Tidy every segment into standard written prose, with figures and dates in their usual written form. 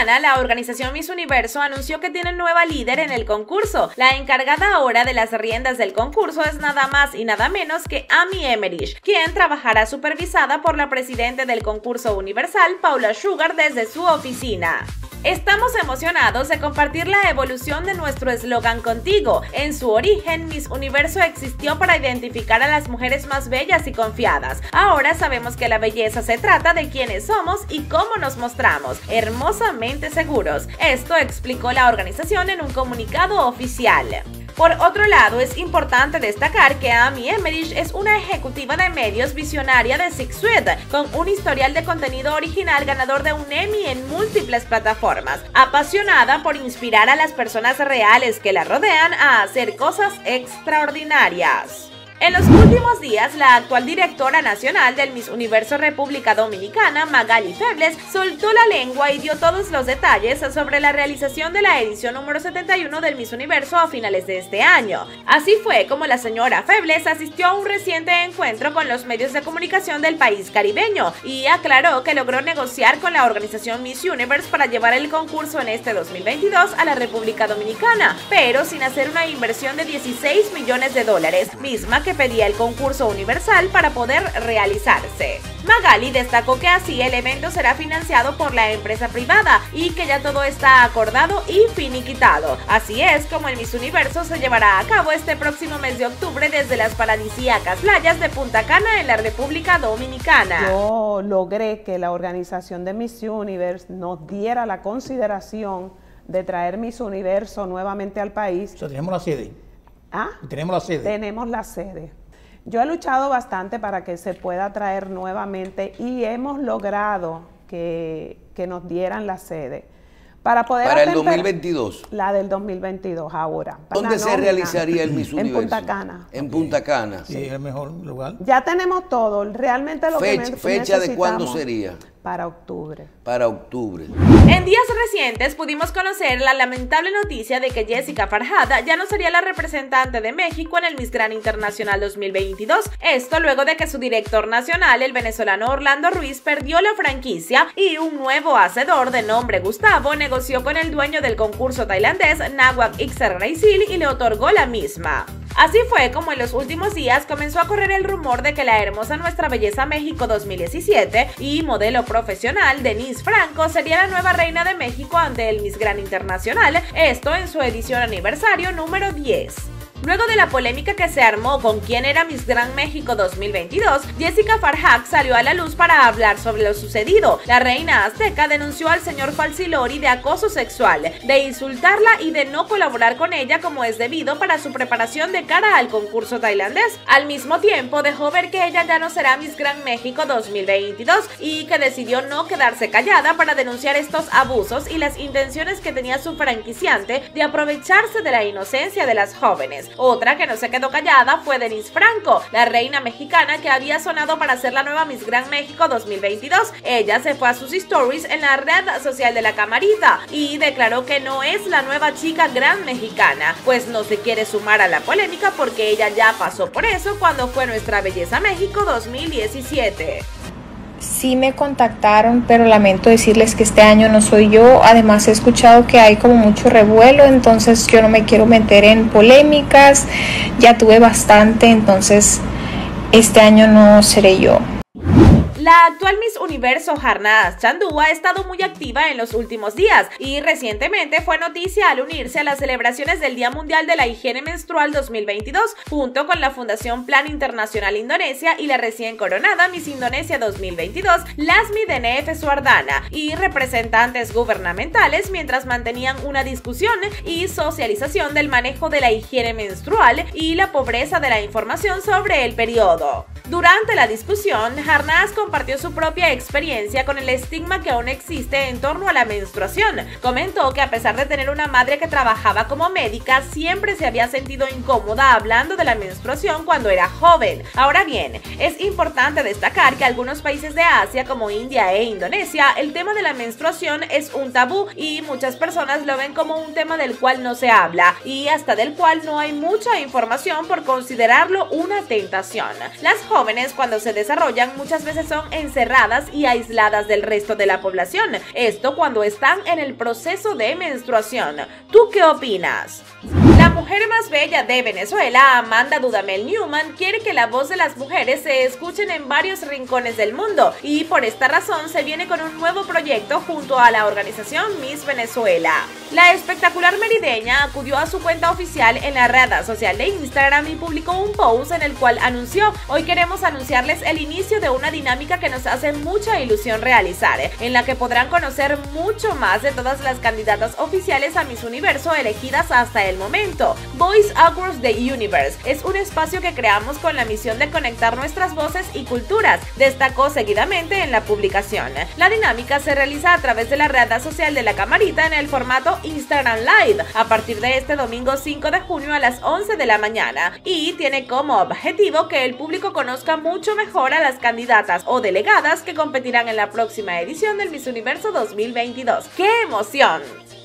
mañana, la organización Miss Universo anunció que tiene nueva líder en el concurso. La encargada ahora de las riendas del concurso es nada más y nada menos que Amy Emmerich, quien trabajará supervisada por la presidenta del concurso universal, Paula Sugar, desde su oficina. Estamos emocionados de compartir la evolución de nuestro eslogan contigo. En su origen, Miss Universo existió para identificar a las mujeres más bellas y confiadas. Ahora sabemos que la belleza se trata de quiénes somos y cómo nos mostramos, hermosamente seguros. Esto explicó la organización en un comunicado oficial. Por otro lado, es importante destacar que Amy Emmerich es una ejecutiva de medios visionaria de Six Suite, con un historial de contenido original ganador de un Emmy en múltiples plataformas, apasionada por inspirar a las personas reales que la rodean a hacer cosas extraordinarias. En los últimos días, la actual directora nacional del Miss Universo República Dominicana, Magali Febles, soltó la lengua y dio todos los detalles sobre la realización de la edición número 71 del Miss Universo a finales de este año. Así fue como la señora Febles asistió a un reciente encuentro con los medios de comunicación del país caribeño y aclaró que logró negociar con la organización Miss Universe para llevar el concurso en este 2022 a la República Dominicana, pero sin hacer una inversión de $16 millones, misma que pedía el concurso universal para poder realizarse. Magali destacó que así el evento será financiado por la empresa privada y que ya todo está acordado y finiquitado. Así es como el Miss Universo se llevará a cabo este próximo mes de octubre desde las paradisíacas playas de Punta Cana en la República Dominicana. Yo logré que la organización de Miss Universe nos diera la consideración de traer Miss Universo nuevamente al país. O sea, tenemos la sede. ¿Ah? Tenemos la sede. Tenemos la sede. Yo he luchado bastante para que se pueda traer nuevamente y hemos logrado que nos dieran la sede. Para el 2022. La del 2022 ahora. ¿Dónde se realizaría el Miss Universo? En Punta Cana. En Punta Cana. Sí, es el mejor lugar. Ya tenemos todo. Realmente lo que necesitamos. ¿Fecha de cuándo sería? Para octubre. Para octubre. En días recientes pudimos conocer la lamentable noticia de que Jessica Farhad ya no sería la representante de México en el Miss Grand Internacional 2022. Esto luego de que su director nacional, el venezolano Orlando Ruiz, perdió la franquicia y un nuevo hacedor de nombre Gustavo negoció con el dueño del concurso tailandés, Nawak Ikser-Raisil, y le otorgó la misma. Así fue como en los últimos días comenzó a correr el rumor de que la hermosa Nuestra Belleza México 2017 y modelo profesional Denise Franco sería la nueva reina de México ante el Miss Grand Internacional, esto en su edición aniversario número 10. Luego de la polémica que se armó con quién era Miss Grand México 2022, Jessica Farhad salió a la luz para hablar sobre lo sucedido. La reina azteca denunció al señor Falsilori de acoso sexual, de insultarla y de no colaborar con ella como es debido para su preparación de cara al concurso tailandés. Al mismo tiempo, dejó ver que ella ya no será Miss Grand México 2022 y que decidió no quedarse callada para denunciar estos abusos y las intenciones que tenía su franquiciante de aprovecharse de la inocencia de las jóvenes. Otra que no se quedó callada fue Denise Franco, la reina mexicana que había sonado para ser la nueva Miss Grand México 2022. Ella se fue a sus stories en la red social de la camarita y declaró que no es la nueva chica gran mexicana, pues no se quiere sumar a la polémica porque ella ya pasó por eso cuando fue Nuestra Belleza México 2017. Sí me contactaron, pero lamento decirles que este año no soy yo. Además he escuchado que hay como mucho revuelo, entonces yo no me quiero meter en polémicas. Ya tuve bastante, entonces este año no seré yo. La actual Miss Universo Harnaaz Chandu ha estado muy activa en los últimos días y recientemente fue noticia al unirse a las celebraciones del Día Mundial de la Higiene Menstrual 2022 junto con la Fundación Plan Internacional Indonesia y la recién coronada Miss Indonesia 2022 Lasmi Denef Suardana y representantes gubernamentales mientras mantenían una discusión y socialización del manejo de la higiene menstrual y la pobreza de la información sobre el periodo. Durante la discusión, Harnaaz compartió su propia experiencia con el estigma que aún existe en torno a la menstruación. Comentó que a pesar de tener una madre que trabajaba como médica, siempre se había sentido incómoda hablando de la menstruación cuando era joven. Ahora bien, es importante destacar que algunos países de Asia como India e Indonesia, el tema de la menstruación es un tabú y muchas personas lo ven como un tema del cual no se habla y hasta del cual no hay mucha información por considerarlo una tentación. Las jóvenes cuando se desarrollan muchas veces son encerradas y aisladas del resto de la población, esto cuando están en el proceso de menstruación. ¿Tú qué opinas? La mujer más bella de Venezuela, Amanda Dudamel Newman, quiere que la voz de las mujeres se escuchen en varios rincones del mundo y por esta razón se viene con un nuevo proyecto junto a la organización Miss Venezuela. La espectacular merideña acudió a su cuenta oficial en la red social de Instagram y publicó un post en el cual anunció: hoy queremos anunciarles el inicio de una dinámica que nos hace mucha ilusión realizar, en la que podrán conocer mucho más de todas las candidatas oficiales a Miss Universo elegidas hasta el momento. Voice Across the Universe es un espacio que creamos con la misión de conectar nuestras voces y culturas, destacó seguidamente en la publicación. La dinámica se realiza a través de la red social de la camarita en el formato Instagram Live a partir de este domingo 5 de junio a las 11 de la mañana y tiene como objetivo que el público conozca mucho mejor a las candidatas o delegadas que competirán en la próxima edición del Miss Universo 2022. ¡Qué emoción!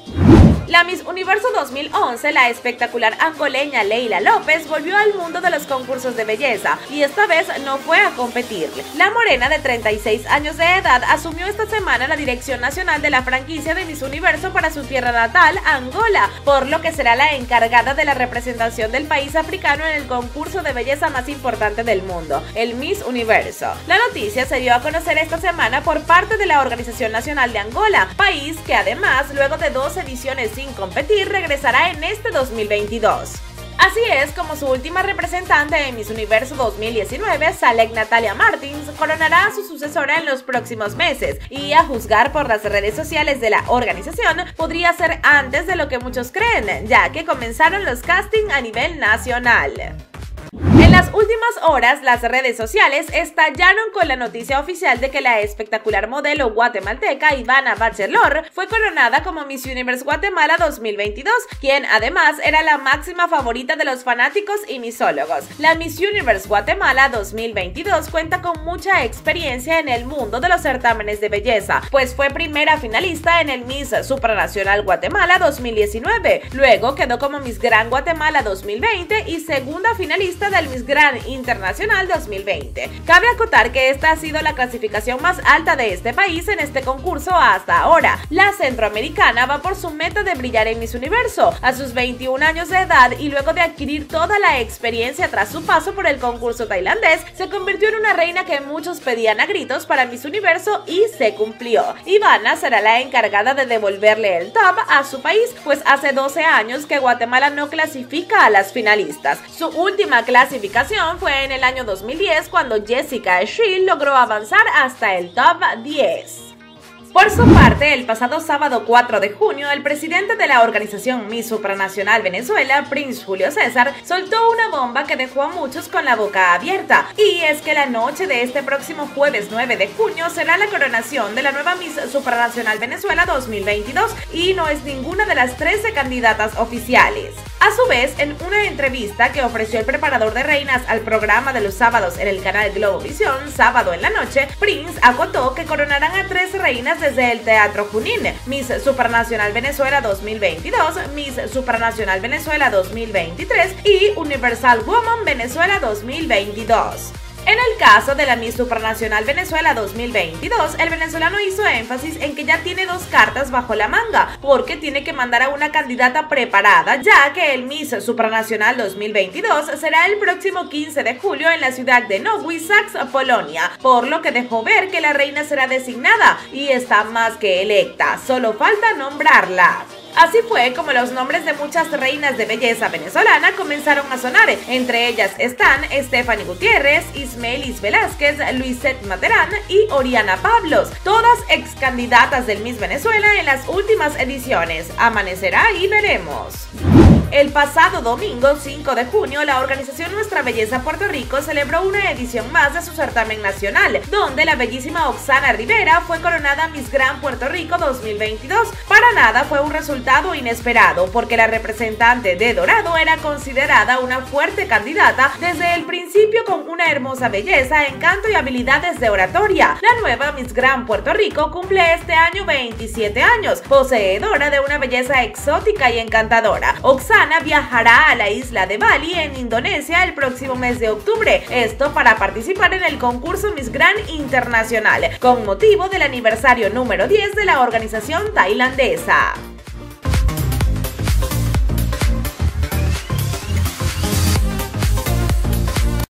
La Miss Universo 2011, la espectacular angoleña Leila López, volvió al mundo de los concursos de belleza y esta vez no fue a competir. La morena de 36 años de edad asumió esta semana la dirección nacional de la franquicia de Miss Universo para su tierra natal, Angola, por lo que será la encargada de la representación del país africano en el concurso de belleza más importante del mundo, el Miss Universo. La noticia se dio a conocer esta semana por parte de la Organización Nacional de Angola, país que además, luego de 2 ediciones sin competir, regresará en este 2022. Así es como su última representante en Miss Universo 2019, Salek Natalia Martins, coronará a su sucesora en los próximos meses y, a juzgar por las redes sociales de la organización, podría ser antes de lo que muchos creen, ya que comenzaron los castings a nivel nacional. En las últimas horas, las redes sociales estallaron con la noticia oficial de que la espectacular modelo guatemalteca Ivana Bachelor fue coronada como Miss Universe Guatemala 2022, quien además era la máxima favorita de los fanáticos y misólogos. La Miss Universe Guatemala 2022 cuenta con mucha experiencia en el mundo de los certámenes de belleza, pues fue primera finalista en el Miss Supranacional Guatemala 2019, luego quedó como Miss Gran Guatemala 2020 y segunda finalista del Miss Gran Internacional 2020. Cabe acotar que esta ha sido la clasificación más alta de este país en este concurso hasta ahora. La centroamericana va por su meta de brillar en Miss Universo a sus 21 años de edad y luego de adquirir toda la experiencia tras su paso por el concurso tailandés, se convirtió en una reina que muchos pedían a gritos para Miss Universo y se cumplió. Ivana será la encargada de devolverle el top a su país, pues hace 12 años que Guatemala no clasifica a las finalistas. Su última clasificación fue en el año 2010 cuando Jessica Scheel logró avanzar hasta el top 10. Por su parte, el pasado sábado 4 de junio, el presidente de la organización Miss Supranacional Venezuela, Prince Julio César, soltó una bomba que dejó a muchos con la boca abierta. Y es que la noche de este próximo jueves 9 de junio será la coronación de la nueva Miss Supranacional Venezuela 2022 y no es ninguna de las 13 candidatas oficiales. A su vez, en una entrevista que ofreció el preparador de reinas al programa de los sábados en el canal Globovisión, Sábado en la Noche, Prince acotó que coronarán a 13 reinas desde el Teatro Junín: Miss Supranacional Venezuela 2022, Miss Supranacional Venezuela 2023 y Universal Woman Venezuela 2022. En el caso de la Miss Supranacional Venezuela 2022, el venezolano hizo énfasis en que ya tiene 2 cartas bajo la manga, porque tiene que mandar a una candidata preparada, ya que el Miss Supranacional 2022 será el próximo 15 de julio en la ciudad de Nowy Sącz, Polonia, por lo que dejó ver que la reina será designada y está más que electa, solo falta nombrarla. Así fue como los nombres de muchas reinas de belleza venezolana comenzaron a sonar. Entre ellas están Stephanie Gutiérrez, Ismelis Velázquez, Luisette Materán y Oriana Pablos, todas ex candidatas del Miss Venezuela en las últimas ediciones. Amanecerá y veremos. El pasado domingo 5 de junio, la organización Nuestra Belleza Puerto Rico celebró una edición más de su certamen nacional, donde la bellísima Oxana Rivera fue coronada Miss Gran Puerto Rico 2022. Para nada fue un resultado inesperado, porque la representante de Dorado era considerada una fuerte candidata desde el principio, con una hermosa belleza, encanto y habilidades de oratoria. La nueva Miss Gran Puerto Rico cumple este año 27 años, poseedora de una belleza exótica y encantadora. Oxana dominicana viajará a la isla de Bali en Indonesia el próximo mes de octubre, esto para participar en el concurso Miss Grand Internacional, con motivo del aniversario número 10 de la organización tailandesa.